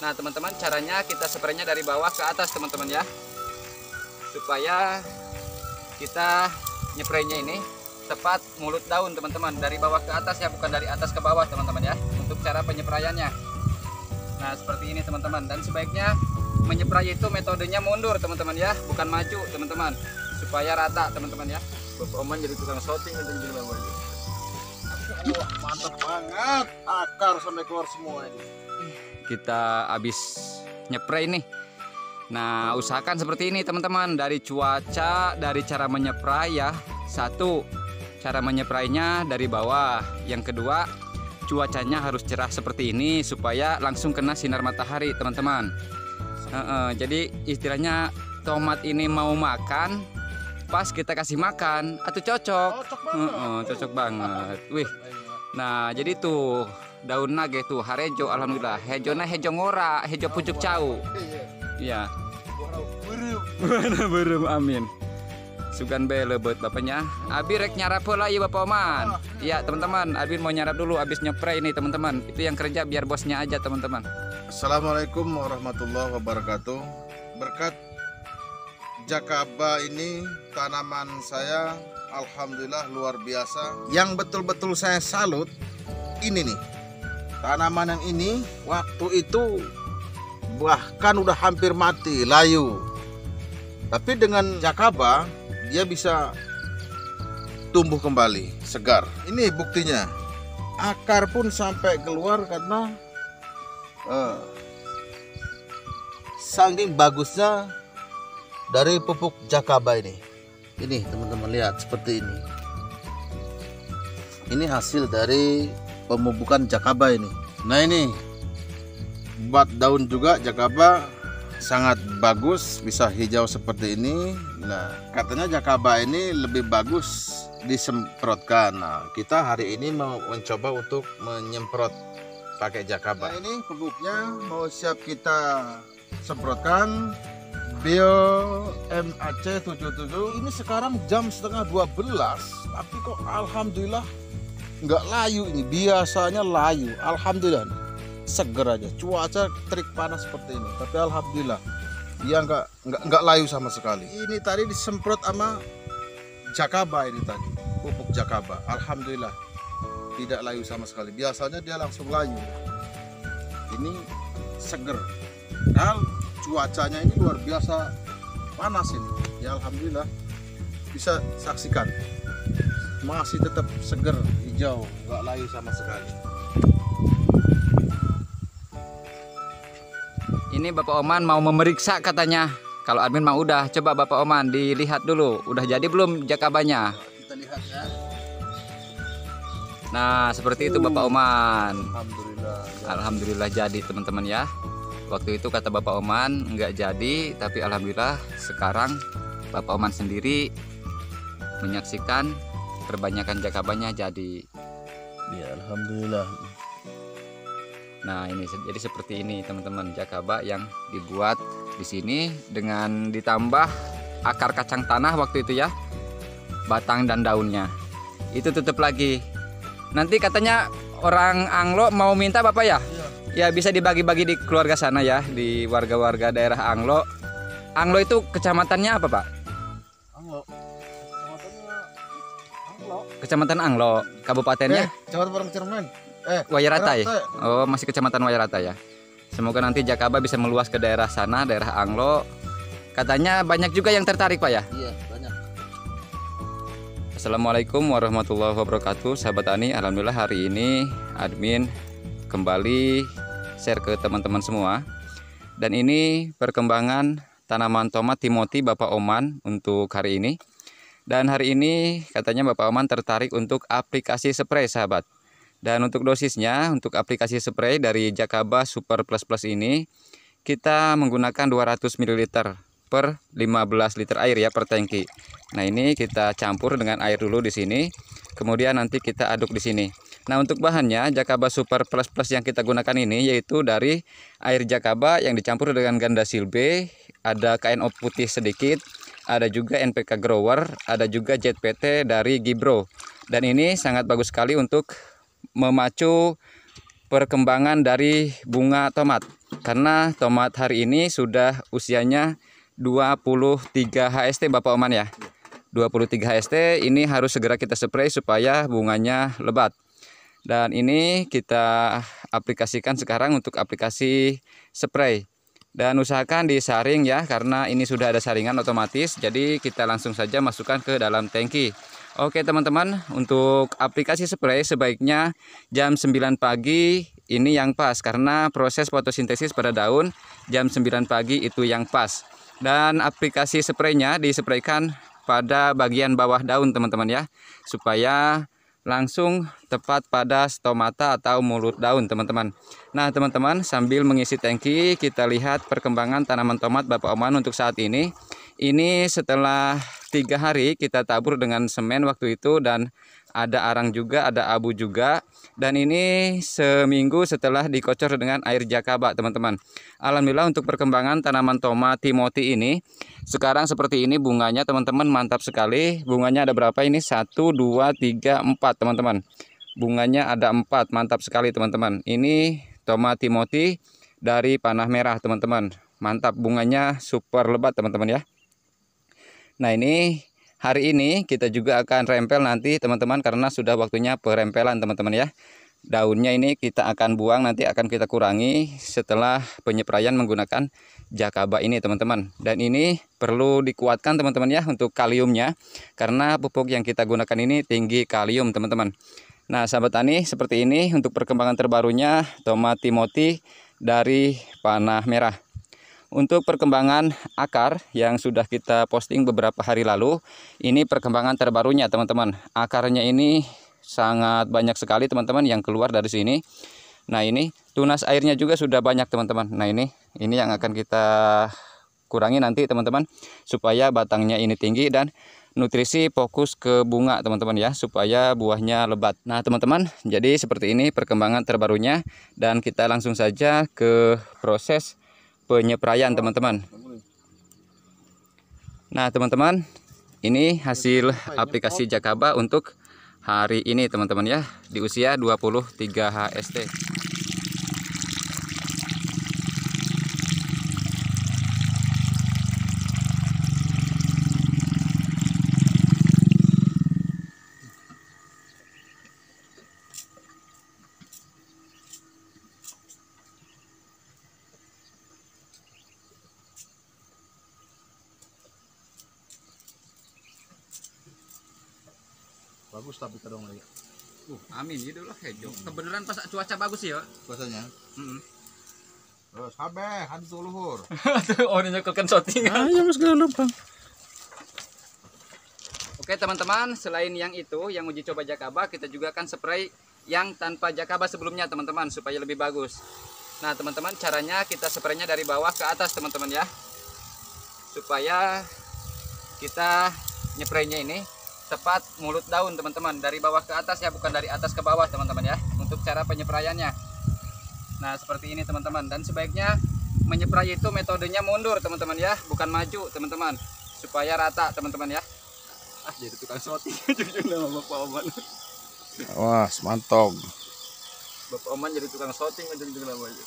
Nah teman-teman, caranya kita spraynya dari bawah ke atas teman-teman ya, supaya kita nyepraynya ini tepat mulut daun teman-teman, dari bawah ke atas ya, bukan dari atas ke bawah teman-teman ya, untuk cara penyepraiannya. Nah seperti ini teman-teman, dan sebaiknya menyeprai itu metodenya mundur teman-teman ya, bukan maju teman-teman, supaya rata teman-teman ya. Bapak Oman jadi tukang shooting aja gini Bang. Wah, mantap banget, akar sampai keluar semua ini. Kita habis nyepray nih. Nah usahakan seperti ini teman-teman, dari cuaca, dari cara menyepray ya. Satu, cara menyeprainya dari bawah. Yang kedua, cuacanya harus cerah seperti ini supaya langsung kena sinar matahari teman-teman. Jadi istilahnya tomat ini mau makan, pas kita kasih makan, atau cocok. Cocok banget. Wih. Nah jadi tuh daun nage tuh harejo, alhamdulillah. Hejona hejo ngora, hejo pucuk cau. Iya. Warna berem, amin. Sugan bele buat bapaknya. Abi rek nyarap lah ya Bapak Oman. Iya teman-teman, Abi mau nyarap dulu abis nyepray ini teman-teman. Itu yang kerja biar bosnya aja teman-teman. Assalamualaikum warahmatullahi wabarakatuh. Berkat Jakaba ini tanaman saya alhamdulillah luar biasa. Yang betul-betul saya salut ini nih. Tanaman yang ini waktu itu bahkan udah hampir mati, layu. Tapi dengan Jakaba dia bisa tumbuh kembali, segar. Ini buktinya. Akar pun sampai keluar karena saking bagusnya dari pupuk Jakaba ini. Ini teman-teman lihat seperti ini. Ini hasil dari pemupukan Jakaba ini. Nah ini buat daun juga Jakaba sangat bagus, bisa hijau seperti ini. Nah katanya Jakaba ini lebih bagus disemprotkan. Nah kita hari ini mau mencoba untuk menyemprot pakai Jakaba. Nah ini pupuknya mau siap kita semprotkan. Bio MAC 77. Ini sekarang jam setengah 12, tapi kok alhamdulillah nggak layu ini. Biasanya layu, alhamdulillah seger aja. Cuaca terik panas seperti ini, tapi alhamdulillah dia nggak layu sama sekali. Ini tadi disemprot sama Jakaba ini tadi, pupuk Jakaba. Alhamdulillah tidak layu sama sekali. Biasanya dia langsung layu. Ini seger. Nah, cuacanya ini luar biasa panas ini. Ya alhamdulillah bisa saksikan masih tetap seger, hijau, nggak layu sama sekali. Ini Bapak Oman mau memeriksa katanya. Kalau admin mau udah, coba Bapak Oman dilihat dulu. Udah jadi belum Jakabanya? Kita lihat ya. Nah seperti itu Bapak Oman. Alhamdulillah. Alhamdulillah jadi teman-teman ya. Waktu itu kata Bapak Oman nggak jadi, tapi alhamdulillah sekarang Bapak Oman sendiri menyaksikan perbanyakan Jakabanya jadi. Ya alhamdulillah. Nah ini jadi seperti ini teman-teman, Jakaba yang dibuat di sini dengan ditambah akar kacang tanah waktu itu ya, batang dan daunnya itu tutup lagi. Nanti katanya orang Anglo mau minta Bapak ya? Ya bisa dibagi-bagi di keluarga sana ya, di warga-warga daerah Anglo. Anglo itu kecamatannya apa Pak? Anglo. Kecamatannya Anglo. Kecamatan Anglo. Kabupatennya? Kecamatan Cermen. Wayarata ya? Oh masih kecamatan Wayarata ya. Semoga nanti Jakaba bisa meluas ke daerah sana, daerah Anglo. Katanya banyak juga yang tertarik Pak ya? Iya banyak. Assalamualaikum warahmatullahi wabarakatuh. Sahabat Tani, alhamdulillah hari ini admin kembali share ke teman-teman semua. Dan ini perkembangan tanaman tomat Timothy Bapak Oman untuk hari ini. Dan hari ini katanya Bapak Oman tertarik untuk aplikasi spray sahabat. Dan untuk dosisnya, untuk aplikasi spray dari Jakaba Super Plus Plus ini, kita menggunakan 200 ml per 15 liter air ya per tangki. Nah ini kita campur dengan air dulu di sini, kemudian nanti kita aduk di sini. Nah untuk bahannya Jakaba Super Plus Plus yang kita gunakan ini yaitu dari air Jakaba yang dicampur dengan ganda silbe, ada KNO putih sedikit, ada juga NPK Grower, ada juga ZPT dari Gibro. Dan ini sangat bagus sekali untuk memacu perkembangan dari bunga tomat. Karena tomat hari ini sudah usianya 23 HST Bapak Oman ya. 23 HST ini harus segera kita spray supaya bunganya lebat. Dan ini kita aplikasikan sekarang untuk aplikasi spray. Dan usahakan disaring ya, karena ini sudah ada saringan otomatis. Jadi kita langsung saja masukkan ke dalam tangki. Oke teman-teman, untuk aplikasi spray sebaiknya jam 9 pagi ini yang pas. Karena proses fotosintesis pada daun jam 9 pagi itu yang pas. Dan aplikasi spraynya dispraykan pada bagian bawah daun teman-teman ya, supaya langsung tepat pada stomata atau mulut daun teman-teman. Nah teman-teman, sambil mengisi tangki kita lihat perkembangan tanaman tomat Bapak Oman untuk saat ini. Ini setelah 3 hari kita tabur dengan semen waktu itu, dan ada arang juga, ada abu juga. Dan ini seminggu setelah dikocor dengan air jakaba teman-teman. Alhamdulillah untuk perkembangan tanaman tomat Timothy ini sekarang seperti ini bunganya teman-teman, mantap sekali. Bunganya ada berapa ini? 1, 2, 3, 4 teman-teman. Bunganya ada 4, mantap sekali teman-teman. Ini tomat Timothy dari panah merah teman-teman. Mantap, bunganya super lebat teman-teman ya. Nah ini hari ini kita juga akan rempel nanti teman-teman, karena sudah waktunya perempelan teman-teman ya. Daunnya ini kita akan buang, nanti akan kita kurangi setelah penyepraian menggunakan jakaba ini teman-teman. Dan ini perlu dikuatkan teman-teman ya untuk kaliumnya, karena pupuk yang kita gunakan ini tinggi kalium teman-teman. Nah sahabat tani, seperti ini untuk perkembangan terbarunya tomat Timothy dari panah merah. Untuk perkembangan akar yang sudah kita posting beberapa hari lalu, ini perkembangan terbarunya teman-teman. Akarnya ini sangat banyak sekali teman-teman yang keluar dari sini. Nah ini tunas airnya juga sudah banyak teman-teman. Nah ini yang akan kita kurangi nanti teman-teman, supaya batangnya ini tinggi dan nutrisi fokus ke bunga teman-teman ya, supaya buahnya lebat. Nah teman-teman, jadi seperti ini perkembangan terbarunya, dan kita langsung saja ke proses penyepraian teman-teman. Nah teman-teman, ini hasil aplikasi jakaba untuk hari ini teman-teman ya, di usia 23 HST. Bagus tapi kadang lagi. Amin gitu lah hejo. Kebenaran pas cuaca bagus ya. Biasanya. Terus habeh hantu luhur. Oh ini nyekelkan shooting. Ya mas galap bang. Oke teman-teman, selain yang itu yang uji coba jakaba, kita juga akan spray yang tanpa jakaba sebelumnya teman-teman, supaya lebih bagus. Nah teman-teman, caranya kita spraynya dari bawah ke atas teman-teman ya, supaya kita nyepraynya ini tepat mulut daun teman-teman, dari bawah ke atas ya, bukan dari atas ke bawah teman-teman ya, untuk cara penyepraiannya. Nah seperti ini teman-teman, dan sebaiknya menyeprai itu metodenya mundur teman-teman ya, bukan maju teman-teman, supaya rata teman-teman ya. Jadi tukang shooting jujur nama Bapak Oman. Wah mantap. Bapak Oman jadi tukang shooting ujung-ujung namanya.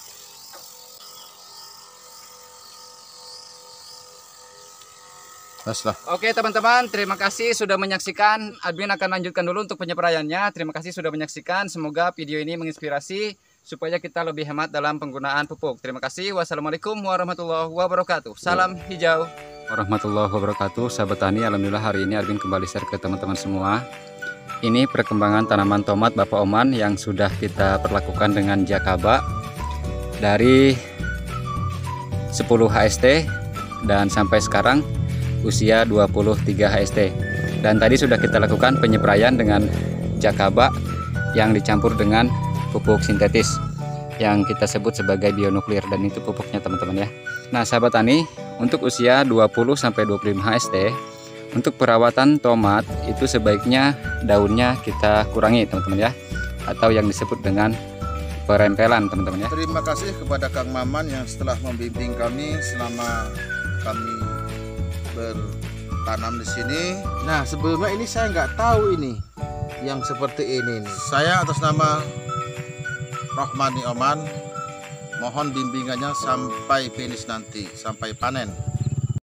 Oke teman-teman, terima kasih sudah menyaksikan. Admin akan lanjutkan dulu untuk penyepraiannya. Terima kasih sudah menyaksikan. Semoga video ini menginspirasi supaya kita lebih hemat dalam penggunaan pupuk. Terima kasih. Wassalamualaikum warahmatullahi wabarakatuh. Salam hijau warahmatullahi wabarakatuh. Sahabat tani, alhamdulillah hari ini Admin kembali share ke teman-teman semua. Ini perkembangan tanaman tomat Bapak Oman yang sudah kita perlakukan dengan jakaba dari 10 HST dan sampai sekarang usia 23 HST. Dan tadi sudah kita lakukan penyepraian dengan jakaba yang dicampur dengan pupuk sintetis yang kita sebut sebagai bionuklir, dan itu pupuknya teman-teman ya. Nah sahabat tani, untuk usia 20-25 HST, untuk perawatan tomat itu sebaiknya daunnya kita kurangi teman-teman ya, atau yang disebut dengan perempelan teman-teman ya. Terima kasih kepada Kang Maman yang setelah membimbing kami selama kami bertanam di sini. Nah sebelumnya ini saya nggak tahu ini yang seperti ini nih. Saya atas nama Rohmani Oman. Mohon bimbingannya sampai finish nanti, sampai panen.